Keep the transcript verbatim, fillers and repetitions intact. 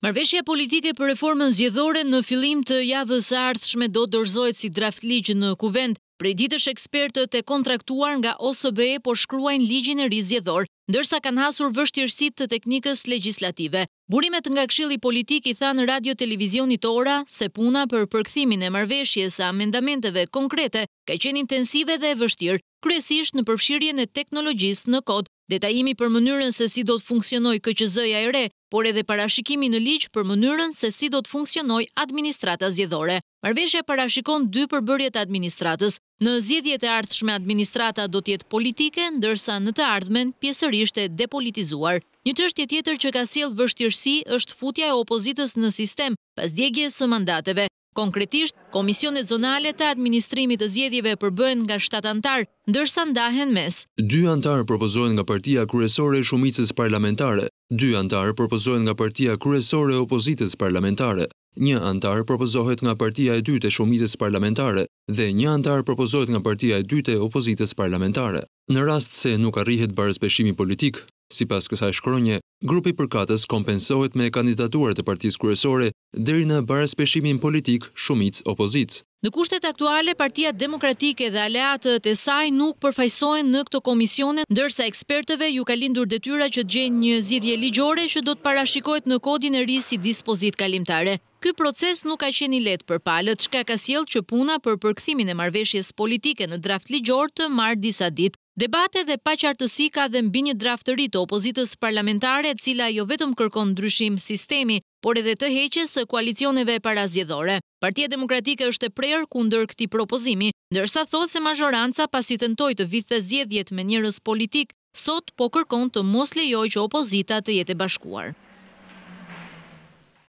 Marrëveshja politike për reformën zgjedhore në fillim të javës së ardhshme do dorëzohet si draft ligj në kuvend. Prej ditësh ekspertët e kontraktuar nga O S B E po shkruajnë ligjin e ri zgjedhor, ndërsa kanë hasur vështirësitë të teknikës legjislative. Burimet nga Këshilli Politik i thanë Radio Televizionit Ora se puna për përkthimin e marrëveshjes së amendamenteve konkrete ka qenë intensive dhe e vështirë, kryesisht në përfshirjen e teknologjisë në kod, detajimi për mënyrën se si do të funksionojë K Q Z-ja e re, por edhe parashikimi në ligj për mënyrën se si do të funksionojë administrata zgjedhore. Marrëveshja parashikon dy përbërje të administratës. Në zgjedhjet e ardhshme administrata do të jetë politike, ndërsa në të ardhmen pjesërisht e depolitizuar. Një çështje tjetër që ka sjellë vështirësi është futja e opozitës në sistem pas djegjes së mandateve. Konkretisht, komisionet zonale të administrimit të zgjedhjeve përbëhen nga shtat antar, ndërsa ndahen mes. Dy antar propozohen nga Partia Kryesore e Shumicës Parlamentare, dy antar propozohen nga Partia Kryesore e Opozitës Parlamentare, një antar propozohet nga Partia e dytë e Shumicës Parlamentare dhe një antar propozohet nga Partia e dytë e Opozitës Parlamentare. Në rast se nuk arrihet barëspeshimi politik, sipas kësaj shkronje, grupi përkatës kompensohet me kandidaturat e Partisë Kryesore deri në barëspeshimin politik shumicë-opozicë. Në kushtet aktuale, Partia Demokratike dhe aleatët e saj nuk përfaqësohen në këto komisione, ndërsa ekspertëve ju ka lindur detyra që të gjejnë një zgjidhje ligjore që do të parashikohet në kodin e ri si dispozitë kalimtare. Ky proces nuk ka qenë i lehtë për palët, çka ka sjellë që puna për përkthimin e marrëveshjes politike në draft ligjor të marrë disa ditë. Debate dhe paqartësi ka dhe mbi një draft të ri të opozitës parlamentare, e cila jo vetëm kërkon ndryshim sistemi, por edhe të heqjes së koalicioneve parazgjedhore. Partia Demokratike është e prerë kundër këtij propozimi, ndërsa thotë se mazhoranca pasi tentoi të vidhte zgjedhjet me njerëz politik, sot po kërkon të mos lejojë që opozita të jetë e bashkuar.